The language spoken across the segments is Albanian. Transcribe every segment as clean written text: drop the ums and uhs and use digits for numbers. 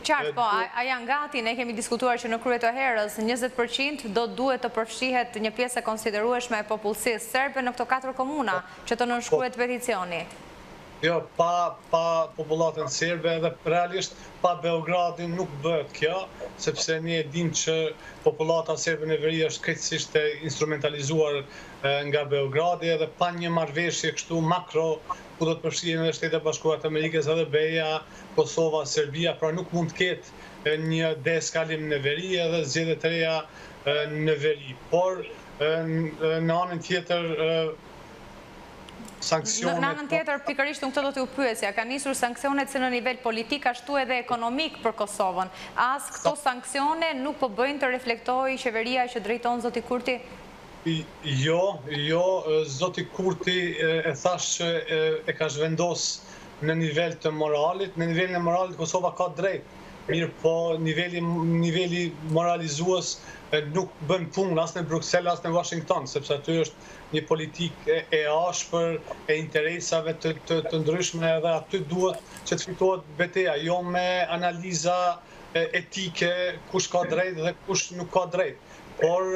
Qartë, po, a janë gati, ne kemi diskutuar që në krye të herës, 20% do duhet të përfshihet një pjesë e konsiderueshme e popullsisë serbe në këto 4 komuna që të nënshkruhet peticioni. Jo, pa popullatën serbe dhe realisht pa Beogradin nuk bëhet kjo, sepse ne dim që populata serbe në veri është krejtësisht e instrumentalizuar nga Beogradi dhe pa një marrëveshje kështu makro ku do të përfshihen edhe Shtetet Bashkuara të Amerikës edhe BE-ja, Kosova, Serbia, pra nuk mund të ketë një deeskalim në veri edhe zgjedhje të reja në veri. Por në anën tjetër sanksionet... Në anën tjetër, pikërisht në këtë do t'ju pyesja, ka nisur sanksionet si në nivel politik, ashtu edhe ekonomik për Kosovën. As këto sanksione nuk po bëjnë të reflektojë qeveria që drejton zoti Kurti? Jo, zoti Kurti e thash që e ka zhvendos në nivel të moralit. Në nivelin e moralit Kosova ka drejt. Mirë po niveli moralizues nuk bën punë as në Bruxelles as në Washington, sepse aty është një politikë e ashpër e interesave të ndryshme dhe aty duhet që të fitohet betejë, jo me analiza etike kush ka drejt dhe kush nuk ka drejt. Por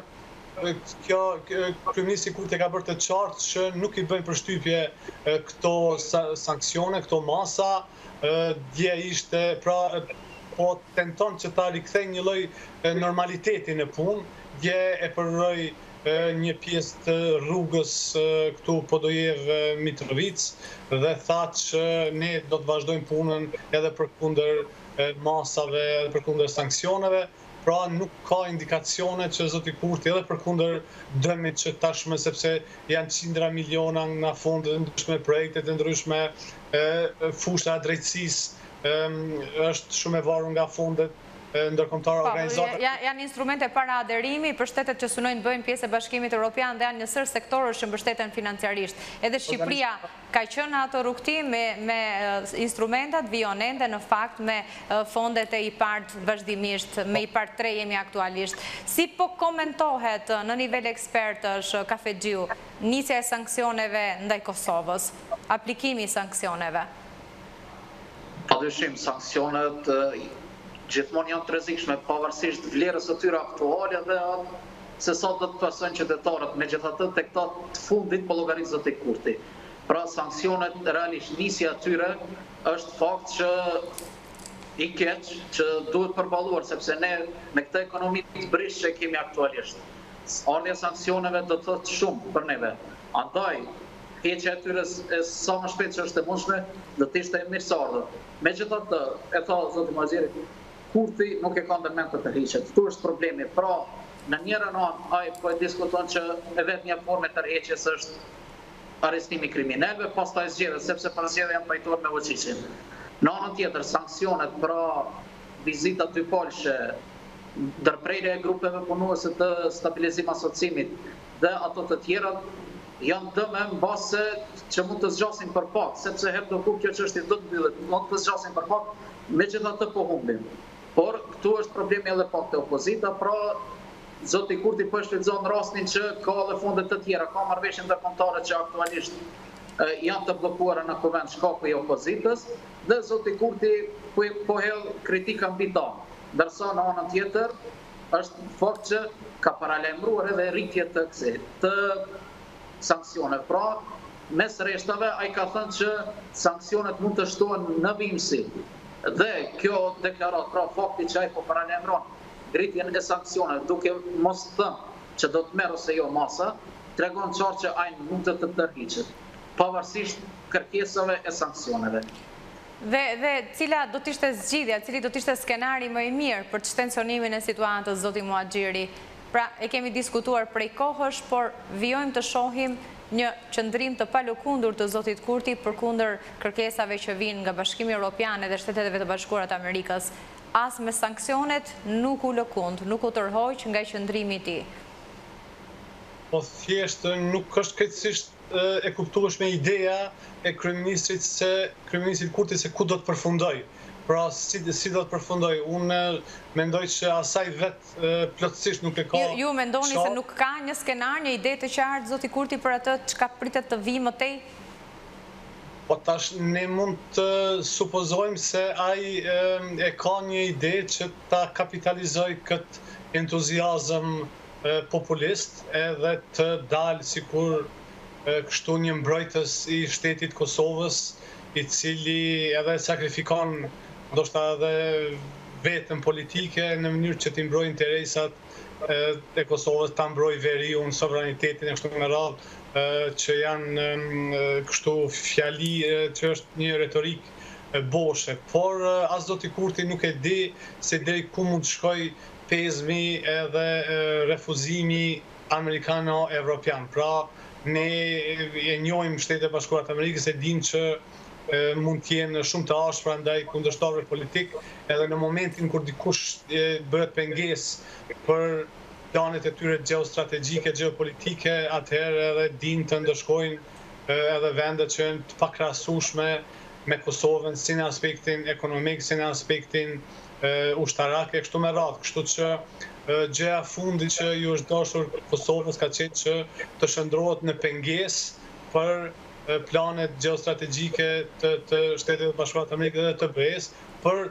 kryeministri Kurti ka bërë të qartë që nuk i bëjnë përshtypje këto sanksione, këto masa, dje ishte, pra po tenton që ta rikthej një lloj normaliteti në punë, dje e përroj një pjesë të rrugës këtu Podojev Mitrovic dhe tha që ne do të vazhdojmë punën edhe përkundër masave, edhe përkundër sanksioneve. Pra nuk ka indikacione që zoti Kurti edhe përkundër dëmit që tashmë, sepse janë qindra miliona nga fondet e ndryshme, projektet e ndryshme, fusha e drejtësisë është shumë e varur nga fondet ndërkombëtare organizata. Janë instrumente para aderimi për shtetet që synojnë të bëjnë pjesë e Bashkimit Evropian dhe janë një sër sektorësh që mbështeten financiarisht. Edhe Shqipëria ka qenë ato rrugti me instrumentat vionende, në fakt me fondet e IPARD vazhdimisht, me IPARD 3 jemi aktualisht. Si po komentohet në nivel ekspertësh Kafexhiu nisja e sanksioneve ndaj Kosovës, aplikimi i sanksioneve? Padyshim, sanksionet gjithmonë janë të rrezikshme pavarësisht vlerës së tyre aktuale dhe se sa do të pasojnë qytetarët, megjithatë tek këta të fundit po llogarit zoti Kurti. Pra sanksionet realisht nisja e tyre është fakt që i keq që duhet përballuar sepse ne me këtë ekonomi të brishtë që kemi aktualisht. Ardhja e sanksioneve do të thotë shumë për neve. Andaj heqja e tyre sa më shpejt që është e mundshme do të ishte e mirëseardhur. Megjithatë, e tha zoti Mazheri, Kurti nuk e ka ndërmend të tërhiqet. Këtu është problemi. Pra, në njërin anë ai po e diskuton që e vetmja formë e tërheqjes është arrestimi kriminalëve, pastaj zgjedhjet, sepse për zgjedhje janë pajtuar me Vučićin. Në anën tjetër, sanksionet, pra vizita dypolshe, ndërprerja e grupeve punuese të stabilizim asociimit dhe ato të tjerat janë dëme mbase që mund të zgjasin për pak, sepse herë do kur kjo çështje do të mbyllet, mund të zgjasin për pak, megjithatë po humbim. Por këtu është problemi edhe pak të opozita, pra zoti Kurti po shfrytëzon rastin që ka edhe fonde të tjera, ka marrëveshje ndërkombëtare që aktualisht janë të bllokuara në kuvend shkaku i opozitës dhe zoti Kurti po hell kritika mbi ta. Ndërsa në anën tjetër është fakt që ka paralajmëruar edhe rritje të sanksioneve. Pra, mes rreshtave ai ka thënë që sanksionet mund të shtohen në vimësi. Dhe kjo deklarat, pra fakti që ai po paralajmëron rritjen e sanksioneve duke mos thënë që do të merr ose jo masa, tregon qartë që ai mund të tërhiqet, pavarësisht kërkesave e sanksioneve. Dhe cila do të ishte zgjidhja, cili do të ishte skenari më i mirë për tensionimin e situatës, zoti Muhaxhiri? Pra, e kemi diskutuar prej kohësh, por vijojmë të shohim një qëndrim të palëkundur të zotit Kurti përkundër kërkesave që vinë nga Bashkimi Evropian dhe Shtetet e Bashkuara të Amerikës. As me sanksionet nuk u lëkund, nuk u tërhoq nga qëndrimi i tij. Po thjesht nuk është krejtësisht e kuptueshme ideja e kryeministrit Kurti se ku do të përfundoj. Pra, si do të përfundoj? Unë mendoj që asaj vetë plotësisht nuk e ka... Ju mendoni se nuk ka një skenar, një ide të qartë, zoti Kurti, për atë çka pritet të vijë më tej? Po tash ne mund të supozojmë se ai e ka një ide që ta kapitalizoj këtë entuziazëm populist edhe të dalë sikur kështu një mbrojtës i shtetit Kosovës, i cili edhe sakrifikon ndoshta edhe vetën politike në mënyrë që t'i mbrojë interesat e Kosovës, ta mbrojë veriun, sovranitetin e kështu me radhë, që janë kështu fjali që është një retorik boshe. Por as do t'i Kurti nuk e di se deri ku mund të shkoj pezmi edhe refuzimi amerikano-evropian. Pra, ne e njohim Shtetet e Bashkuara të Amerikës, e dim që mund t'jenë shumë të ashpra ndaj kundërshtarëve politik, edhe në momentin kur dikush bëhet pengesë për planet e tyre geostrategjike, geopolitike, atëherë edhe din të ndëshkojnë edhe vendet që janë të pakrahasueshme me Kosovën, si në aspektin ekonomik, si në aspektin ushtarak e kështu me radhë. Kështu që gjëja fundi që ju është dashur Kosovës ka qenë që të shndrohet në pengesë për planet geostrategjike të Shtetit e Bashkuara të Amerikës dhe të BE-s për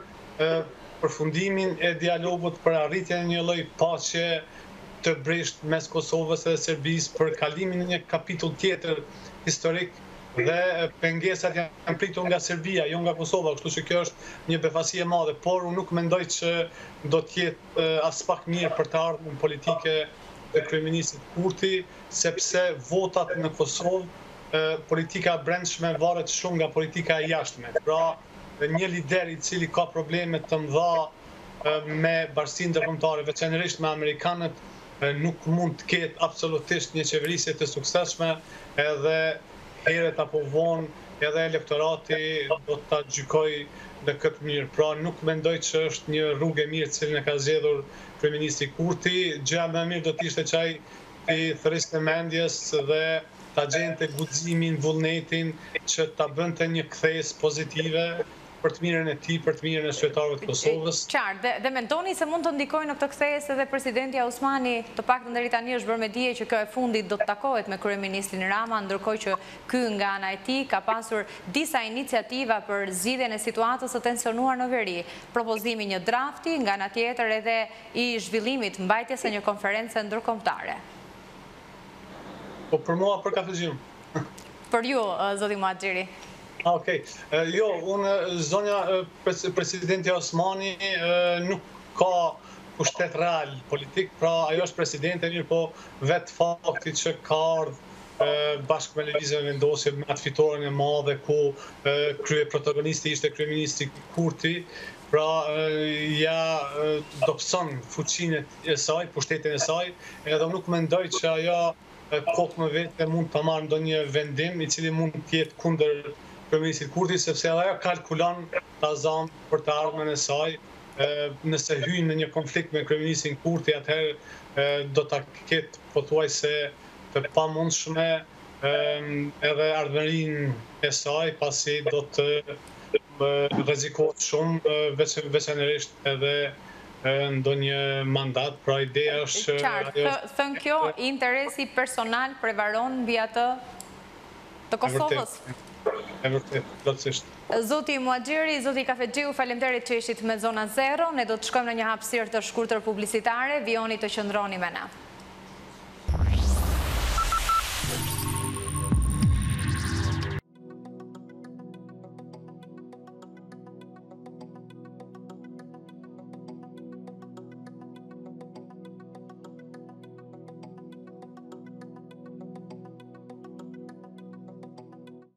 përfundimin e dialogut, për arritjen e një lloj paqe të brisht mes Kosovës dhe Serbisë, për kalimin në një kapitull tjetër historik, dhe pengesat janë pritur nga Serbia, jo nga Kosova, kështu që kjo është një befasi e madhe, por unë nuk mendoj që do të jetë as pak mirë për të ardhmen politike të kryeministit Kurti, sepse votat në Kosovë, politika brendshme varet shumë nga politika e jashtme. Pra, një lider i cili ka probleme të mëdha me bashkinë ndërkombëtare, veçanërisht me amerikanët, nuk mund të ketë absolutisht një qeverisje të suksesshme, edhe herët apo vonë edhe elektorati do ta gjykojë në këtë mënyrë. Pra, nuk mendoj që është një rrugë e mirë cilën e ka zgjedhur kryeministi Kurti. Gjëja më e mirë do të ishte që ai i thërriste mendjes dhe ta gjente guximin, vullnetin që ta bënte një kthesë pozitive për të mirën e tij, për të mirën e qytetarëve të Kosovës. Qartë, dhe mendoni se mund të ndikojë në këtë kthesë edhe presidenti Osmani, të paktën deri tani është bërë me dije që kjo e fundit do të takohet me kryeministrin Rama, ndërkohë që ky nga ana e tij ka pasur disa iniciativa për zgjidhjen e situatës së tensionuar në veri, propozimi një drafti, nga ana tjetër edhe i zhvillimit mbajtjes së një konferencë ndërkombëtare. Po për mua për kafexhin. Për ju, zoti Muhaxhiri. Okej. Jo, unë zonja presidenti Osmani nuk ka pushtet real politik, pra ajo është presidente, mirë po vetë fakti që ka ardhur bashkë me lëvizjen e vendosje me atë fitoren e madhe ku protagoniste ishte kryeministri Kurti, pra ja dobëson fuqinë e saj, pushtetin e saj, edhe nuk mendoj që ajo kokë më vete mund të marrë ndonjë vendim i cili mund të jetë kundër kryeministit Kurti, sepse edhe ajo kalkulon ta zanë për të ardhmen e saj. Nëse hyjnë në një konflikt me kryeministin Kurti, atëherë do ta ketë pothuajse të pamundshme edhe ardhmërinë e saj, pasi do të rrezikohet shumë, veçanërisht edhe ndonjë mandat, pra ideja është... Qartë, thënë kjo, interesi personal prevaron mbi atë të Kosovës? E vërtet, plotësisht. Zoti Muhaxhiri, zoti Kafexhiu, faleminderit që ishit me Zona Zero. Ne do të shkojmë në një hapësirë të shkurtër publicitare, vijoni të qëndroni me na.